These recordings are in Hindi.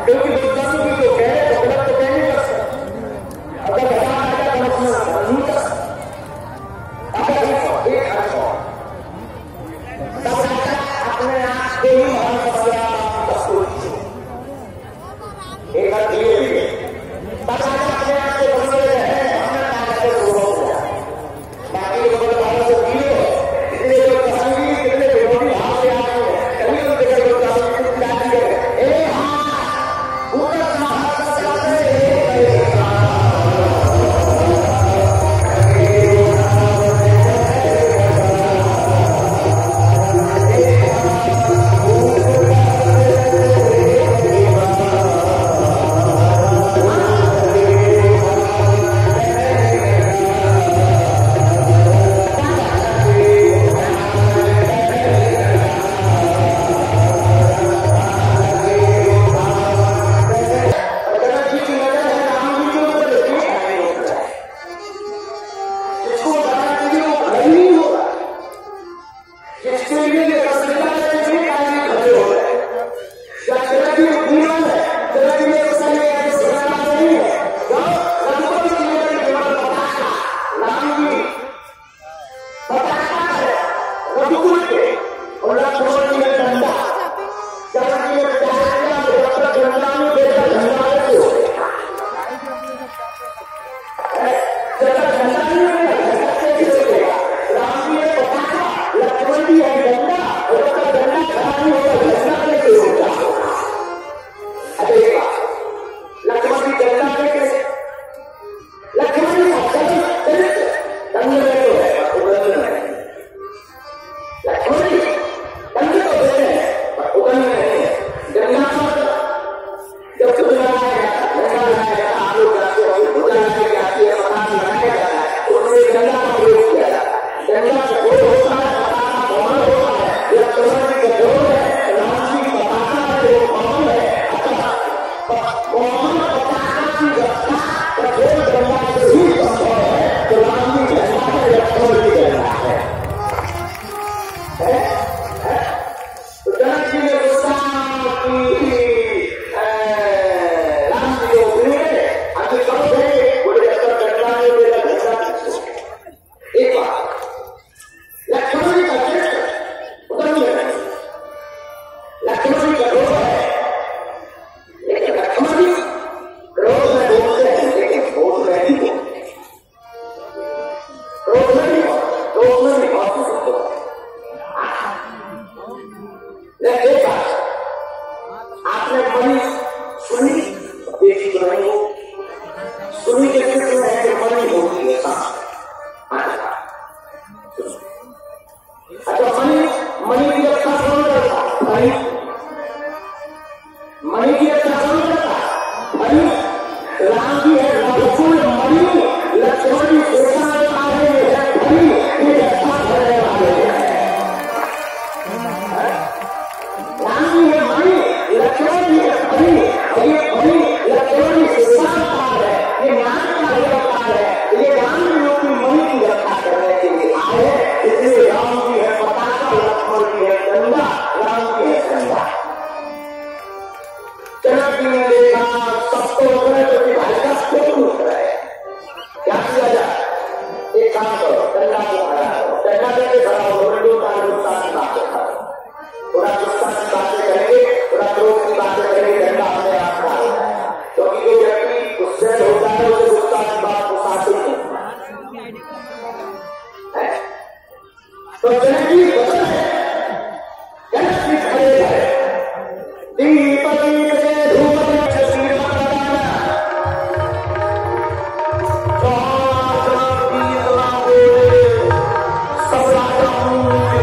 क्योंकि विद्वानों की जो कह रहे तो गलत तो कह नहीं कर सकते। अगर बता आएगा तो समझना नहीं कर सकते। अगर एक अर्थ हो तब राजा अपने आप को ही मान सकता एक अर्थ ये भी है तब राजा अपने आप को समझ रहे हैं हमने कहा से शुरू हो गया बाकी लोगों वालों से पीड़े इतने लोग पसंदी कितने विरोधी भाव से आए हैं कभी लोग देखकर लोग जाती है ए हाँ पूरा महाराष्ट्र जाते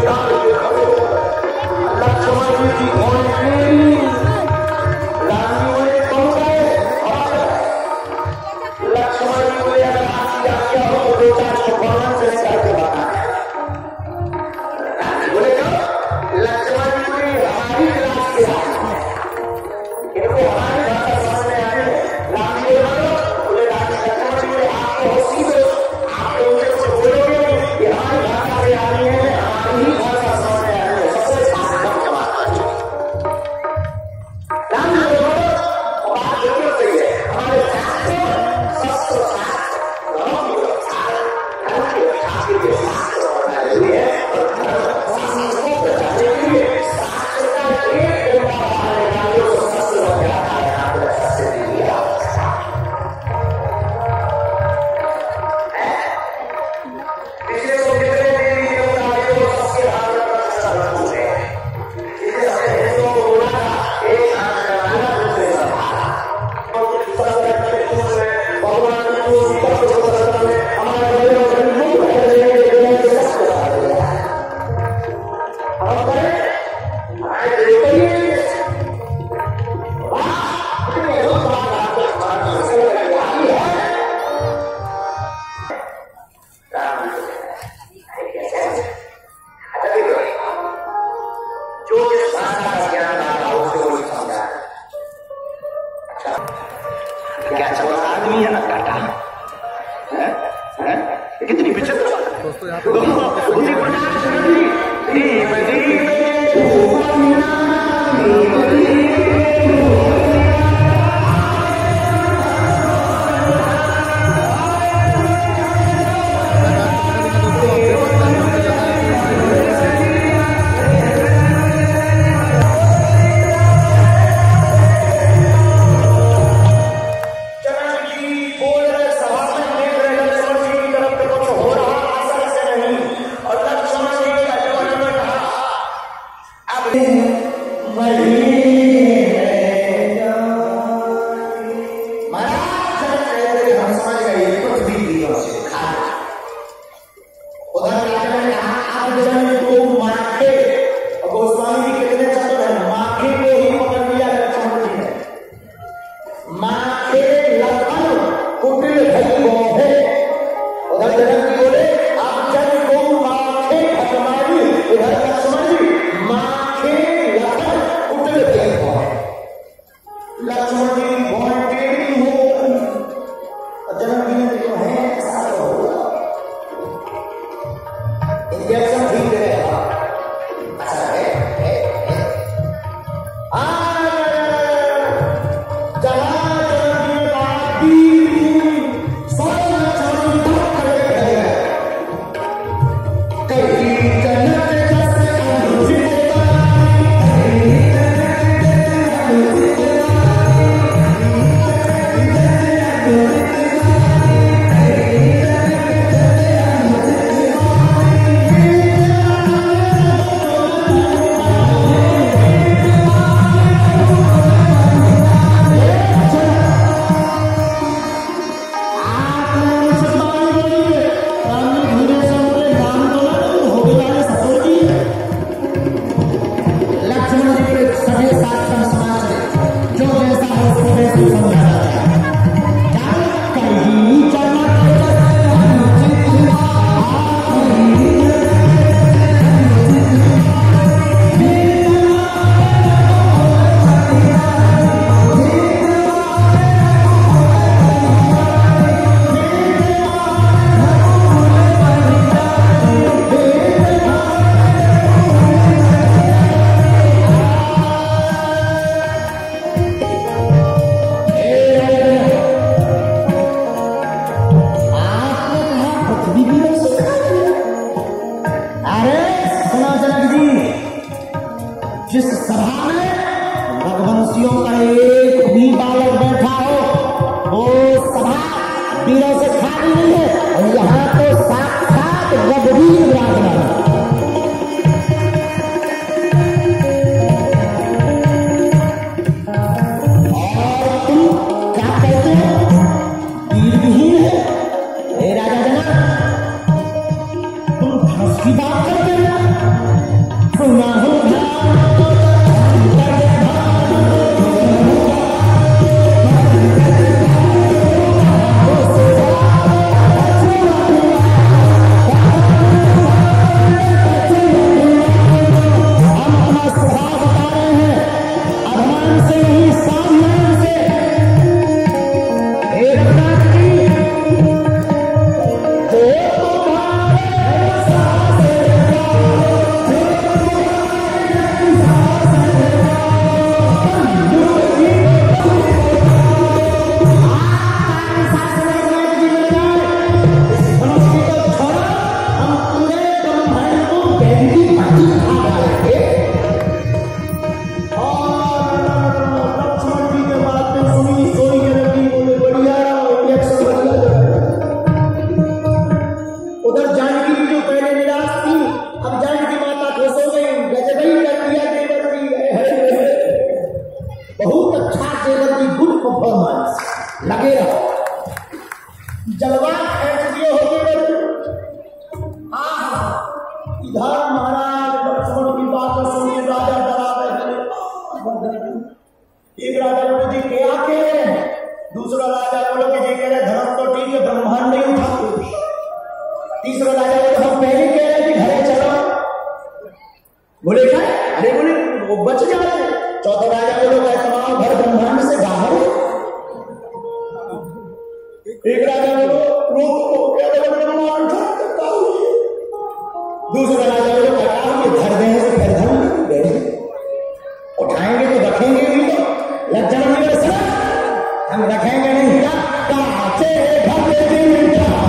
राम क्या चला आदमी है ना काटा कितनी विचित्र दोस्तों यहाँ जिस सभा में रघुवंशियों का एक भी बालक बैठा हो वो सभा वीरों से खाली नहीं है और यहाँ तो साक्षात रघुवीर विराजमान है। और तुम क्या कहते हो वीर विहीन है हे राजा जनक, तुम धर्म की बात करते हो सुना हो लगे रहो जलवा इधर महाराज लक्ष्मण की बात सुनिए राजा डरा रहे। एक राजा बोले जी क्या कह रहे हैं, दूसरा राजा बोले कि जी कह रहे धर्म तो ठीक है ब्रह्मांड नहीं उठाते, तीसरा राजा बोले हम पहले कह रहे कि घरे चलो, बोले क्या अरे बोले वो बच जा रहे, चौथा राजा बोले तमाम घर ब्रह्मांड से बाहर हम रखेंगे नहीं। काचे भले दिन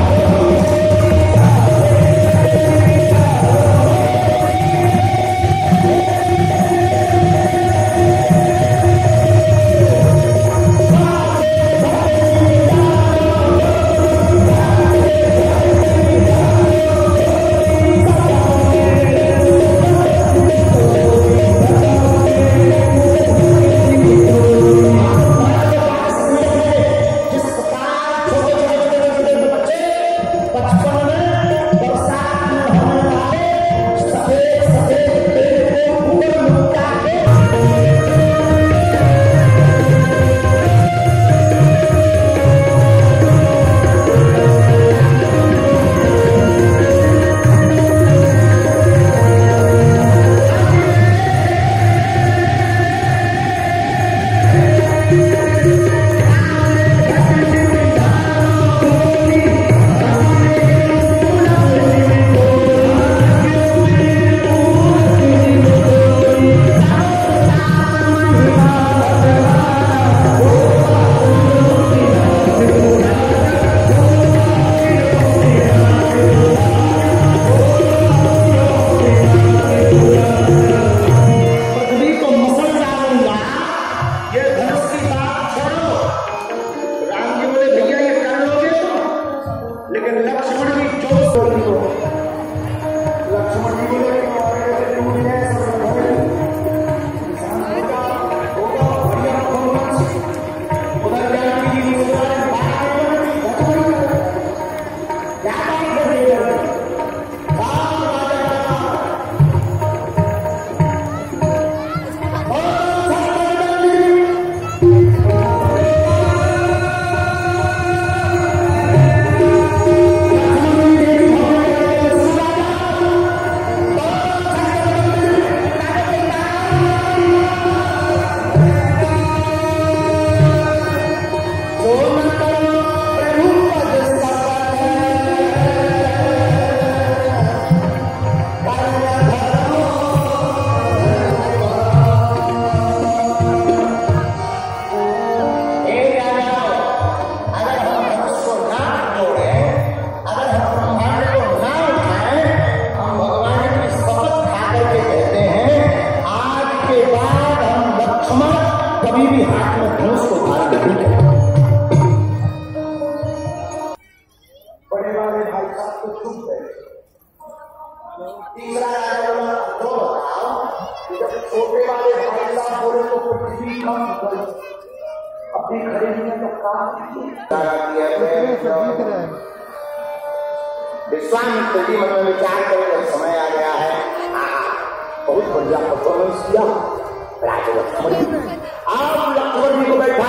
कभी भी हाथ में धनुष को धारण नहीं करते। बड़े वाले भाई साहब को छूट गए। तीसरा दो बताओ, जब छोटे वाले भाई साहब बोले तो कुछ भी कम अपनी खरीदी में तो काम विश्वामित्र जी मन में विचार करने समय आ गया है। बहुत बढ़िया परफॉर्मेंस किया राजा लक्ष्मण जी। आप लक्ष्मण जी को बैठा